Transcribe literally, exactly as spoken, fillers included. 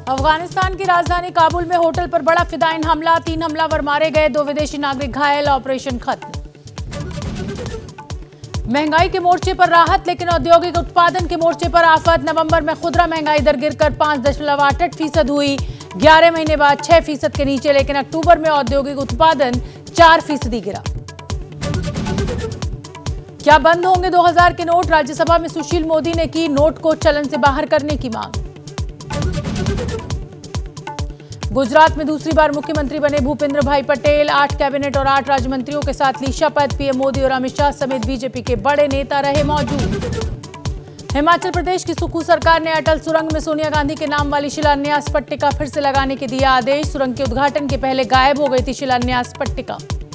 अफगानिस्तान की राजधानी काबुल में होटल पर बड़ा फिदायिन हमला, तीन हमलावर मारे गए, दो विदेशी नागरिक घायल, ऑपरेशन खत्म। महंगाई के मोर्चे पर राहत, लेकिन औद्योगिक उत्पादन के मोर्चे पर आफत। नवंबर में खुदरा महंगाई दर गिरकर पांच दशमलव आठ आठ फीसद हुई, ग्यारह महीने बाद छह फीसद के नीचे, लेकिन अक्टूबर में औद्योगिक उत्पादन चार फीसदी गिरा। क्या बंद होंगे दो हज़ार के नोट? राज्यसभा में सुशील मोदी ने की नोट को चलन से बाहर करने की मांग। गुजरात में दूसरी बार मुख्यमंत्री बने भूपेंद्र भाई पटेल, आठ कैबिनेट और आठ राज्य मंत्रियों के साथ ली शपथ। पीएम मोदी और अमित शाह समेत बीजेपी के बड़े नेता रहे मौजूद। हिमाचल प्रदेश की सुक्खू सरकार ने अटल सुरंग में सोनिया गांधी के नाम वाली शिलान्यास पट्टिका फिर से लगाने के दिया आदेश। सुरंग के उद्घाटन के पहले गायब हो गई थी शिलान्यास पट्टिका।